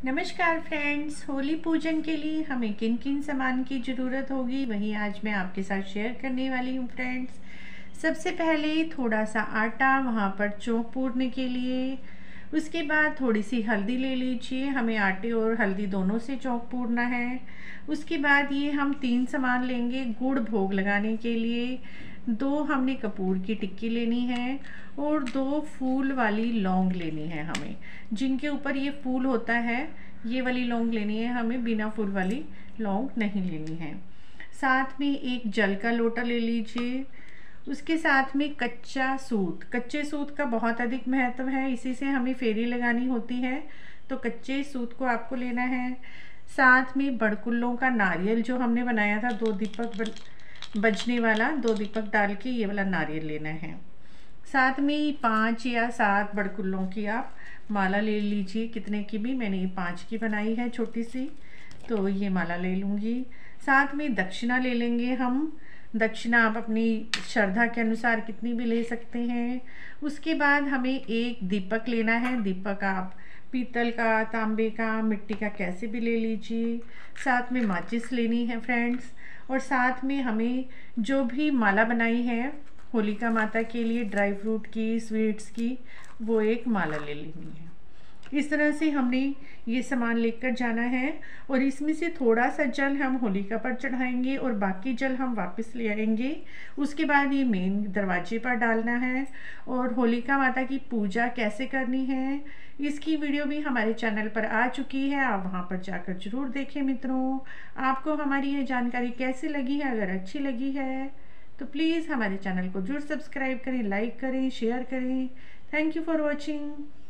नमस्कार फ्रेंड्स, होली पूजन के लिए हमें किन किन सामान की ज़रूरत होगी वही आज मैं आपके साथ शेयर करने वाली हूँ फ्रेंड्स। सबसे पहले थोड़ा सा आटा, वहाँ पर चौक पूरने के लिए। उसके बाद थोड़ी सी हल्दी ले लीजिए, हमें आटे और हल्दी दोनों से चौक पूरना है। उसके बाद ये हम 3 सामान लेंगे गुड़ भोग लगाने के लिए। 2 हमने कपूर की टिक्की लेनी है और 2 फूल वाली लौंग लेनी है हमें, जिनके ऊपर ये फूल होता है। ये वाली लौंग लेनी है हमें, बिना फूल वाली लौंग नहीं लेनी है। साथ में एक जल का लोटा ले लीजिए। उसके साथ में कच्चा सूत, कच्चे सूत का बहुत अधिक महत्व है, इसी से हमें फेरी लगानी होती है, तो कच्चे सूत को आपको लेना है। साथ में बड़कुल्लों का नारियल जो हमने बनाया था, 2 दीपक बजने वाला, 2 दीपक डाल के ये वाला नारियल लेना है। साथ में 5 या 7 बड़कुल्लों की आप माला ले लीजिए, कितने की भी, मैंने ये 5 की बनाई है छोटी सी, तो ये माला ले लूँगी। साथ में दक्षिणा ले लेंगे हम। दक्षिणा आप अपनी श्रद्धा के अनुसार कितनी भी ले सकते हैं। उसके बाद हमें एक दीपक लेना है। दीपक आप पीतल का, तांबे का, मिट्टी का कैसे भी ले लीजिए। साथ में माचिस लेनी है फ्रेंड्स। और साथ में हमें जो भी माला बनाई है होलिका माता के लिए, ड्राई फ्रूट की, स्वीट्स की, वो एक माला ले लेनी है। इस तरह से हमने ये सामान लेकर जाना है और इसमें से थोड़ा सा जल हम होलिका पर चढ़ाएंगे और बाकी जल हम वापस ले आएंगे। उसके बाद ये मेन दरवाजे पर डालना है। और होलिका माता की पूजा कैसे करनी है इसकी वीडियो भी हमारे चैनल पर आ चुकी है, आप वहाँ पर जाकर ज़रूर देखें मित्रों। आपको हमारी ये जानकारी कैसी लगी है? अगर अच्छी लगी है तो प्लीज़ हमारे चैनल को जरूर सब्सक्राइब करें, लाइक करें, शेयर करें। Thank you for watching.